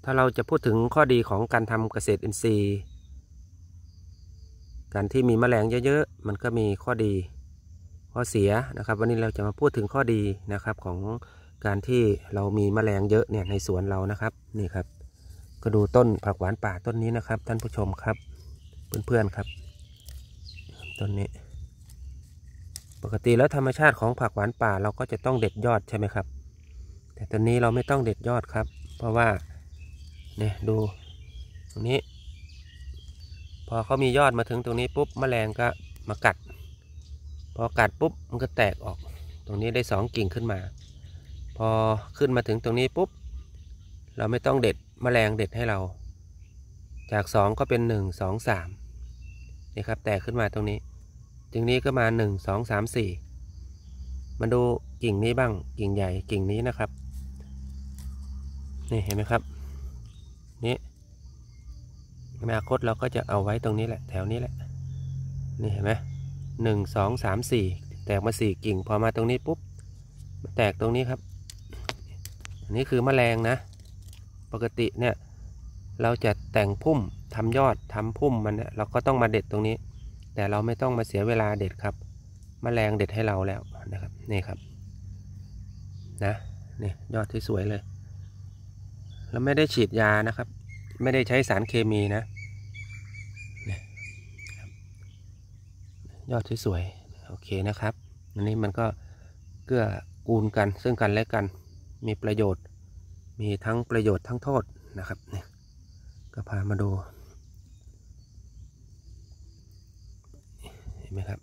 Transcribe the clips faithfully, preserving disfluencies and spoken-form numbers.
ถ้าเราจะพูดถึงข้อดีของการทำเกษตรอินทรีย์การที่มีแมลงเยอะๆมันก็มีข้อดีข้อเสียนะครับวันนี้เราจะมาพูดถึงข้อดีนะครับของการที่เรามีแมลงเยอะเนี่ยในสวนเรานะครับนี่ครับก็ดูต้นผักหวานป่าต้นนี้นะครับท่านผู้ชมครับเพื่อนๆครับต้นนี้ปกติแล้วธรรมชาติของผักหวานป่าเราก็จะต้องเด็ดยอดใช่ไหมครับแต่ตอนนี้เราไม่ต้องเด็ดยอดครับเพราะว่าเนี่ยดูตรงนี้พอเขามียอดมาถึงตรงนี้ปุ๊บแมลงก็มากัดพอกัดปุ๊บมันก็แตกออกตรงนี้ได้สองกิ่งขึ้นมาพอขึ้นมาถึงตรงนี้ปุ๊บเราไม่ต้องเด็ดแมลงเด็ดให้เราจากสองก็เป็นหนึ่งสองสามนี่ครับแตกขึ้นมาตรงนี้ตรงนี้ก็มาหนึ่งสองสามสี่มาดูกิ่งนี้บ้างกิ่งใหญ่กิ่งนี้นะครับนี่เห็นไหมครับนี่อนาคตเราก็จะเอาไว้ตรงนี้แหละแถวนี้แหละนี่เห็นไหมหนึ่งสองสามสี่แตกมาสี่กิ่งพอมาตรงนี้ปุ๊บแตกตรงนี้ครับอันนี้คือแมลงนะปกติเนี่ยเราจะแต่งพุ่มทำยอดทำพุ่มมันเนี่ยเราก็ต้องมาเด็ดตรงนี้แต่เราไม่ต้องมาเสียเวลาเด็ดครับแมลงเด็ดให้เราแล้วนะครับนี่ครับนะนี่ยอดที่สวยเลยเราไม่ได้ฉีดยานะครับไม่ได้ใช้สารเคมีนะยอดที่สวยโอเคนะครับอันนี้มันก็เกื้อกูลกันซึ่งกันและกันมีประโยชน์มีทั้งประโยชน์ทั้งโทษนะครับเนี่ยก็พามาดูเห็นไหมครับ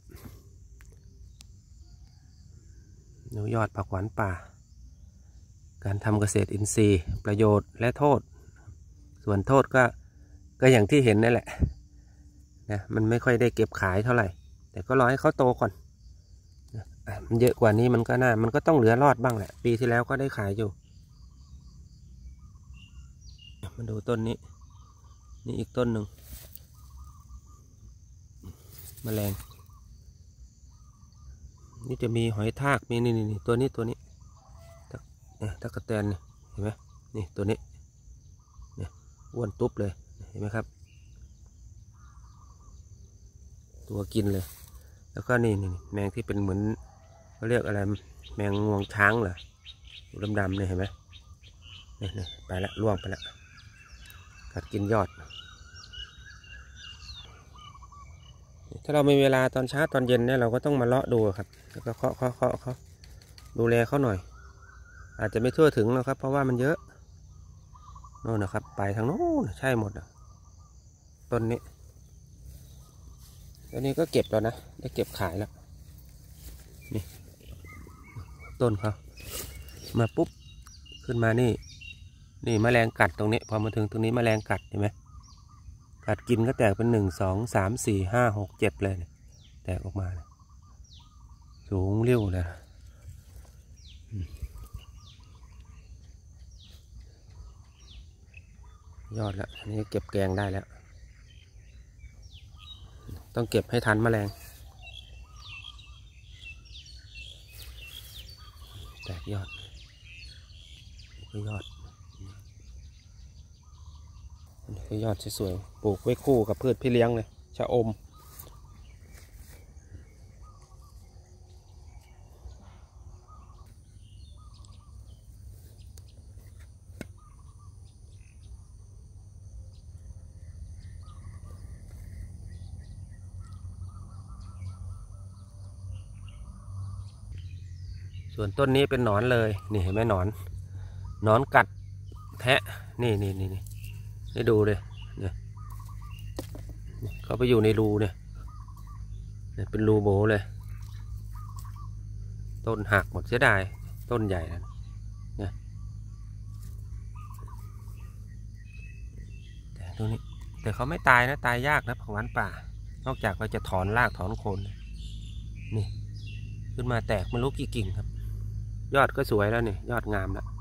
ดูยอดผักหวานป่าการทำเกษตรอินทรีย์ประโยชน์และโทษส่วนโทษก็ก็อย่างที่เห็นนั่นแหละนะมันไม่ค่อยได้เก็บขายเท่าไหร่แต่ก็รอให้เขาโตก่อนมันเยอะกว่านี้มันก็น่ามันก็ต้องเหลือรอดบ้างแหละปีที่แล้วก็ได้ขายอยู่มาดูต้นนี้นี่อีกต้นหนึ่งแมลงนี่จะมีหอยทากมีนี่นี่ตัวนี้ตัวนี้เนี่ยตะกะแตนนี่เห็นไหมนี่ตัวนี้เนี่ยอ้วนตุ๊บเลยเห็นไหมครับตัวกินเลยแล้วก็นี่นี่แมงที่เป็นเหมือนเขาเรียกอะไรแมงงวงช้างเหรอดำๆเนี่ยเห็นไหมนี่นี่ไปละล่วงไปละกัดกินยอดถ้าเรามีเวลาตอนเช้าตอนเย็นเนี่ยเราก็ต้องมาเลาะดูครับแล้วก็เคาะเคาะเคาะเขาดูแลเขาหน่อยอาจจะไม่ทั่วถึงนะครับเพราะว่ามันเยอะโน่นนะครับไปทางโน้นใช่หมดต้นนี้ต้นนี้ก็เก็บแล้วนะได้เก็บขายแล้วนี่ต้นเขามาปุ๊บขึ้นมานี่นี่แมลงกัดตรงนี้พอมาถึงตรงนี้แมลงกัดเห็นไหมกัดกินก็แตกเป็นหนึ่งสองสามสี่ห้าหกเจ็ดเลยแตกออกมาสูงเรี่ยวเลยยอดแล้วอันนี้เก็บแกงได้แล้วต้องเก็บให้ทันแมลงแตกยอดคือยอดนี่คือยอดสวยๆปลูกไว้คู่กับพืชพี่เลี้ยงเลยชะอมส่วนต้นนี้เป็นหนอนเลยนี่เห็นไหมหนอนหนอนกัดแทะนี่นี่นี่นี่ให้ดูเลยเนี่ยเขาไปอยู่ในรูเนี่ยเนี่ยเป็นรูโบเลยต้นหักหมดเสียดายต้นใหญ่นะเนี่ยแต่ตรงนี้แต่เขาไม่ตายนะตายยากนะผักหวานป่านอกจากเราจะถอนรากถอนโคนนี่ขึ้นมาแตกไม่รู้กี่กิ่งครับยอดก็สวยแล้วนี่ยอดงามแล้ว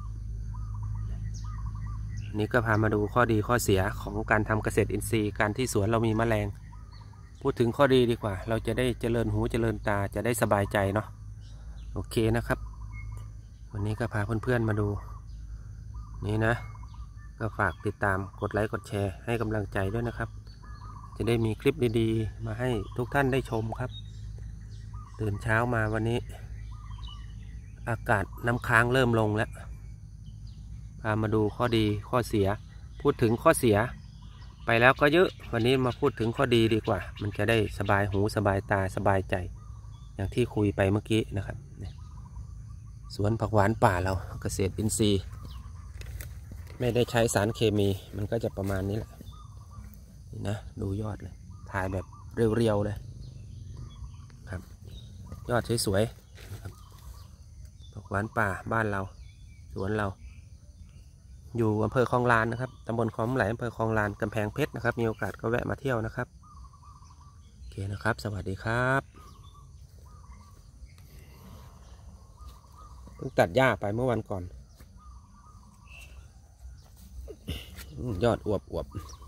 นี่ก็พามาดูข้อดีข้อเสียของการทำเกษตรอินทรีย์การที่สวนเรามีแมลงพูดถึงข้อดีดีกว่าเราจะได้เจริญหูเจริญตาจะได้สบายใจเนาะโอเคนะครับวันนี้ก็พาเพื่อนๆมาดูนี่นะก็ฝากติดตามกดไลค์กดแชร์ให้กำลังใจด้วยนะครับจะได้มีคลิปดีๆมาให้ทุกท่านได้ชมครับตื่นเช้ามาวันนี้อากาศน้ำค้างเริ่มลงแล้วพามาดูข้อดีข้อเสียพูดถึงข้อเสียไปแล้วก็เยอะวันนี้มาพูดถึงข้อดีดีกว่ามันจะได้สบายหูสบายตาสบายใจอย่างที่คุยไปเมื่อกี้นะครับสวนผักหวานป่าเราเกษตรอินทรีย์ไม่ได้ใช้สารเคมีมันก็จะประมาณนี้แหละนี่นะดูยอดเลยถ่ายแบบเรียวๆเลยครับยอดสวยๆครับผักหวานป่าบ้านเราสวนเราอยู่อำเภอคลองลานนะครับตำบลคลองไหลอำเภอคลองลานกำแพงเพชรนะครับมีโอกาสก็แวะมาเที่ยวนะครับโอเคนะครับสวัสดีครับเพิ่งตัดหญ้าไปเมื่อวันก่อนยอดอวบอวบ